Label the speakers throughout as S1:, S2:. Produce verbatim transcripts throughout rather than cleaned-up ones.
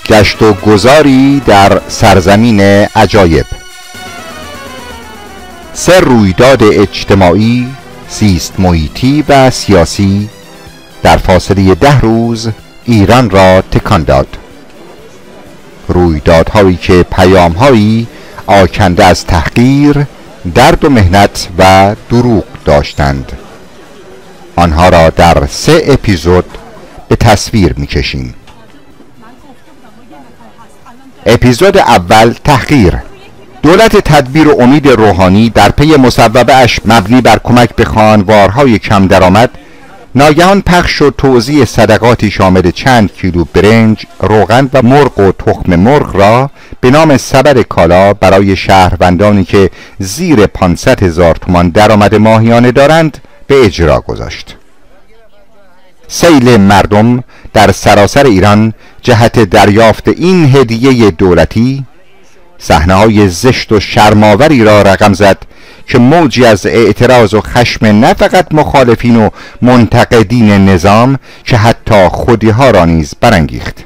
S1: گشت و گذاری در سرزمین عجایب. سه رویداد اجتماعی، زیست محیطی و سیاسی در فاصله ده روز ایران را تکان داد. رویدادهایی که پیامهایی آکنده از تحقیر، درد و محنت و دروغ داشتند. آنها را در سه اپیزود به تصویر می‌کشیم. اپیزود اول، تحقیر. دولت تدبیر و امید روحانی در پی مصوبه اش مبنی بر کمک به خانوارهای کم درآمد، ناگهان پخش و توزیع صدقاتی شامل چند کیلو برنج، روغن و مرغ و تخم مرغ را به نام سبد کالا برای شهروندانی که زیر پانصد هزار تومان درآمد ماهیانه دارند به اجرا گذاشت. سیل مردم در سراسر ایران جهت دریافت این هدیه دولتی صحنه‌های زشت و شرم‌آوری را رقم زد که موجی از اعتراض و خشم نه فقط مخالفین و منتقدین نظام که حتی خودی‌ها را نیز برانگیخت.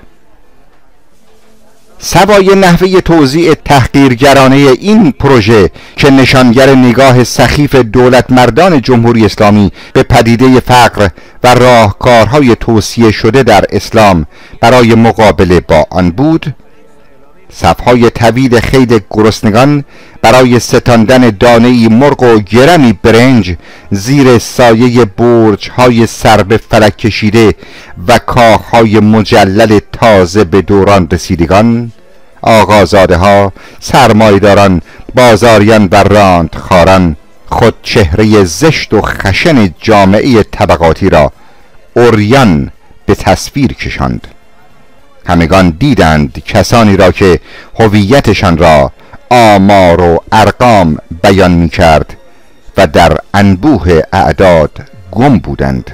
S1: سوای نحوه توزیع تحقیرگرانه این پروژه که نشانگر نگاه سخیف دولت مردان جمهوری اسلامی به پدیده فقر و راهکارهای توصیه شده در اسلام برای مقابله با آن بود، صفهای طویل خیل گرسنگان برای ستاندن دانه‌ای مرغ و گرمی برنج زیر سایه برج‌های سر به فلک کشیده و کاخهای مجلل تازه به دوران رسیدگان، آقازاده‌ها، سرمایه‌داران، بازاریان و راندخواران خود چهره زشت و خشن جامعه طبقاتی را عریان به تصویر کشاند. همگان دیدند کسانی را که هویتشان را آمار و ارقام بیان می کرد و در انبوه اعداد گم بودند.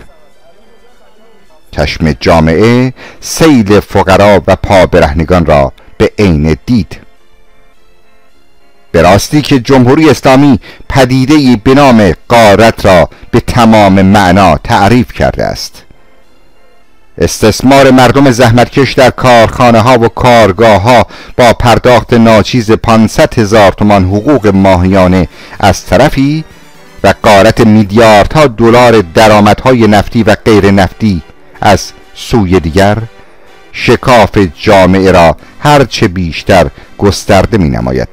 S1: چشم جامعه سیل فقرا و پابرهنگان را به عین دید. به راستی که جمهوری اسلامی پدیده‌ای به نام غارت را به تمام معنا تعریف کرده است. استثمار مردم زحمتکش در کارخانه ها و کارگاه ها با پرداخت ناچیز پانصد هزار تومان حقوق ماهیانه از طرفی و غارت میلیاردها دلار درآمدهای نفتی و غیر نفتی از سوی دیگر، شکاف جامعه را هرچه بیشتر گسترده می نماید.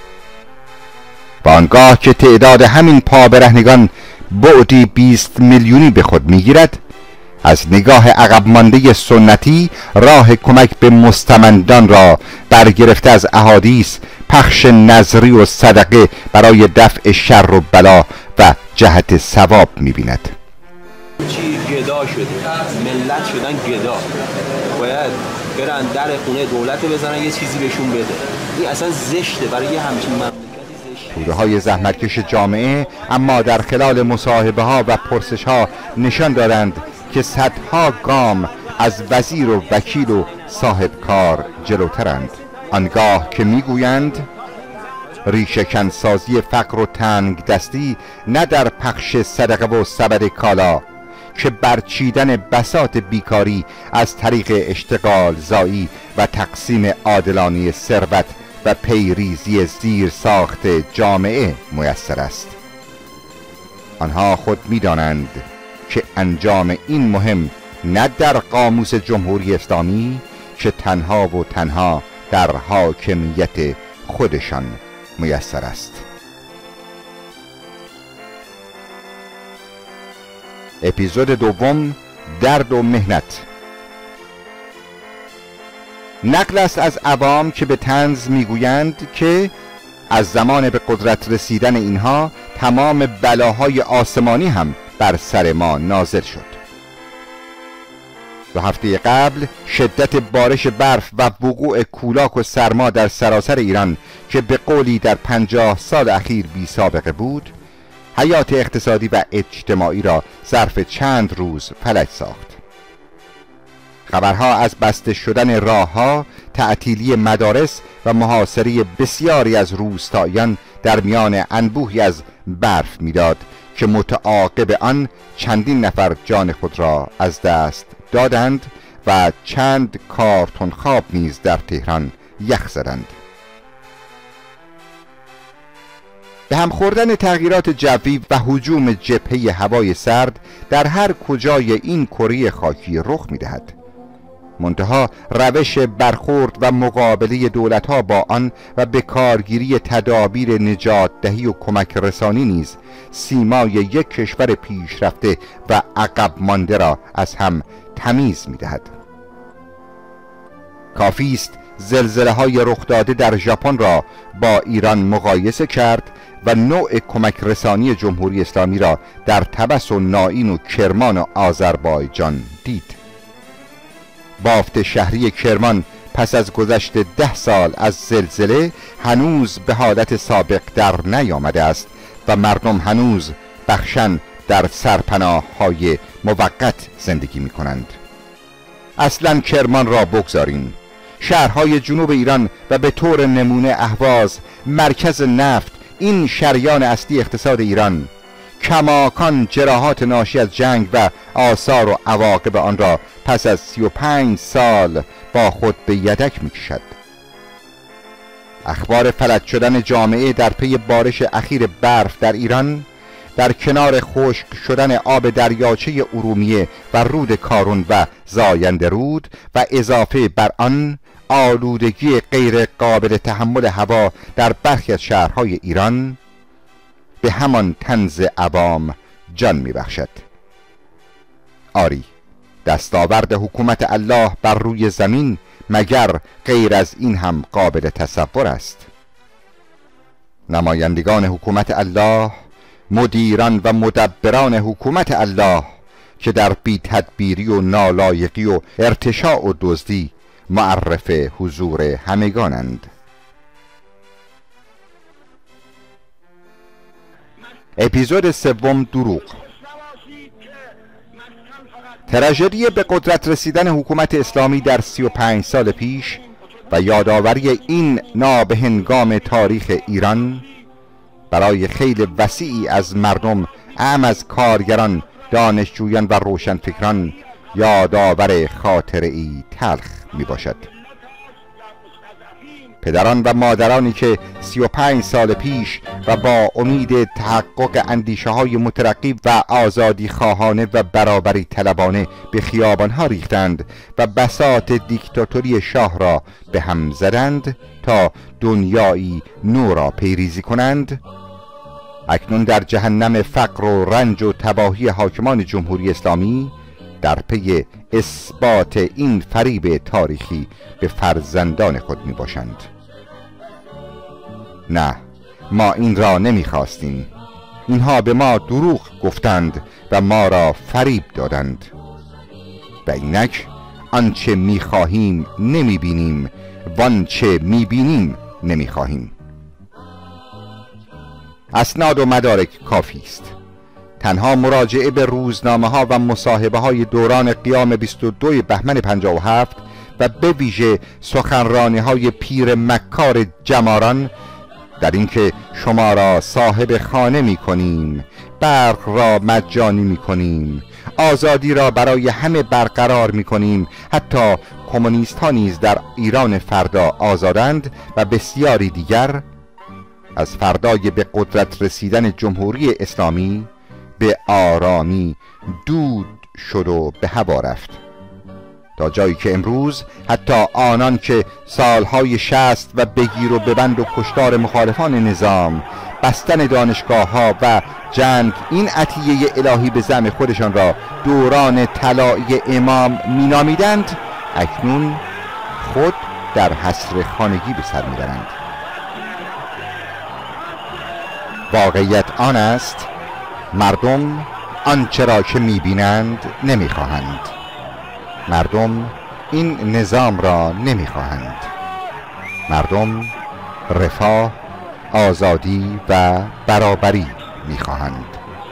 S1: و آنگاه که تعداد همین پابرهنگان بعدی بیست میلیونی به خود می گیرد، از نگاه عقب مانده سنتی راه کمک به مستمندان را برگرفته از احادیث، پخش نذری و صدقه برای دفع شر و بلا و جهت ثواب می‌بیند.
S2: چی گدا شده، ملت شدن گدا، باید برن در خونه دولت بزنن یه چیزی بهشون بده. این اصلا زشته برای یه همچین مملکتی زشته.
S1: توده های زحمتکش جامعه اما در خلال مصاحبه ها و پرسش ها نشان دادند که صدها گام از وزیر و وکیل و صاحب کار جلوترند. آنگاه که میگویند ریشه سازی فقر و تنگ دستی نه در پخش صدقه و سبد کالا که برچیدن بساط بیکاری از طریق اشتغال زایی و تقسیم عادلانه ثروت و پیریزی زیر ساخت جامعه میسر است. آنها خود میدانند که انجام این مهم نه در قاموس جمهوری اسلامی که تنها و تنها در حاکمیت خودشان میسر است. اپیزود دوم، درد و محنت. نقل است از عوام که به طنز میگویند که از زمان به قدرت رسیدن اینها تمام بلاهای آسمانی هم بر سر ما نازل شد. دو هفته قبل شدت بارش برف و وقوع کولاک و سرما در سراسر ایران که به قولی در پنجاه سال اخیر بی سابقه بود، حیات اقتصادی و اجتماعی را ظرف چند روز فلج ساخت. خبرها از بسته شدن راهها، تعطیلی مدارس و محاصره بسیاری از روستاییان در میان انبوهی از برف میداد که متعاقب آن چندین نفر جان خود را از دست دادند و چند کارتون خواب نیز در تهران یخ زدند. به هم خوردن تغییرات جوی و هجوم جبهه هوای سرد در هر کجای این کره خاکی رخ می‌دهد. منتها روش برخورد و مقابله دولت‌ها با آن و به کارگیری تدابیر نجات دهی و کمک رسانی نیز سیمای یک کشور پیشرفته و عقب مانده را از هم تمیز می‌دهد. کافی است زلزله‌های رخ داده در ژاپن را با ایران مقایسه کرد و نوع کمک رسانی جمهوری اسلامی را در طبس و نائین و کرمان و آذربایجان دید. بافت شهری کرمان پس از گذشت ده سال از زلزله هنوز به حالت سابق در نیامده است و مردم هنوز بخشن در سرپناه‌های موقت زندگی می کنند. اصلا کرمان را بگذاریم. شهرهای جنوب ایران و به طور نمونه اهواز، مرکز نفت، این شریان اصلی اقتصاد ایران، کماکان جراحات ناشی از جنگ و آثار و عواقب آن را پس از سی و پنج سال با خود به یدک می کشد. اخبار فلج شدن جامعه در پی بارش اخیر برف در ایران، در کنار خشک شدن آب دریاچه ارومیه و رود کارون و زاینده رود و اضافه بر آن آلودگی غیر قابل تحمل هوا در برخی از شهرهای ایران به همان طنز عوام جان می بخشد. آری، دستاورد حکومت الله بر روی زمین مگر غیر از این هم قابل تصور است؟ نمایندگان حکومت الله، مدیران و مدبران حکومت الله که در بی تدبیری و نالایقی و ارتشاء و دزدی معرف حضور همگانند. اپیزود سوم، دروغ. تراژدی به قدرت رسیدن حکومت اسلامی در سی و پنج سال پیش و یادآوری این نابهنگام تاریخ ایران برای خیلی وسیعی از مردم، اعم از کارگران، دانشجویان و روشنفکران یادآور خاطره ای تلخ می باشد. پدران و مادرانی که سی و پنج سال پیش و با امید تحقق اندیشه های مترقی و آزادی خواهانه و برابری طلبانه به خیابانها ریختند و بساط دیکتاتوری شاه را به هم زدند تا دنیایی نو را پیریزی کنند، اکنون در جهنم فقر و رنج و تباهی حاکمان جمهوری اسلامی در پی اثبات این فریب تاریخی به فرزندان خود می باشند. نه، ما این را نمی خواستیم. اینها به ما دروغ گفتند و ما را فریب دادند و اینک آنچه می خواهیم نمی بینیم و آنچه می بینیم نمی خواهیم. اسناد و مدارک کافی است. تنها مراجعه به روزنامه ها و مصاحبه های دوران قیام بیست و دو بهمن پنجاه و هفت و به ویژه سخنرانی های پیر مکار جماران در اینکه شما را صاحب خانه می کنیم، برق را مجانی می کنیم، آزادی را برای همه برقرار می کنیم، حتی کمونیست ها نیز در ایران فردا آزادند و بسیاری دیگر، از فردای به قدرت رسیدن جمهوری اسلامی به آرامی دود شد و به هوا رفت، تا جایی که امروز حتی آنان که سالهای شصت و بگیر و ببند و کشتار مخالفان نظام، بستن دانشگاه ها و جنگ این عطیه الهی به زعم خودشان را دوران طلایی امام مینامیدند، اکنون خود در حصر خانگی به سر میبرند. واقعیت آن است مردم آنچه را که میبینند نمیخواهند. مردم این نظام را نمیخواهند. مردم رفاه، آزادی و برابری میخواهند.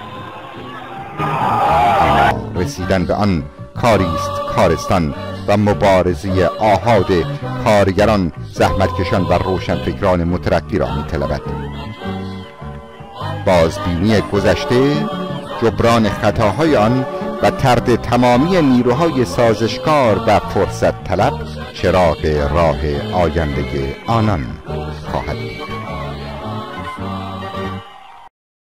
S1: اما رسیدن به آن کاریست کارستان و مبارزه آحاد کارگران، زحمتکشان و روشنفکران مترقی را میطلبد. بازبینی گذشته، جبران خطاهای آن و طرد تمامی نیروهای سازشکار و فرصت طلب چراغ راه آینده آنان خواهد بود.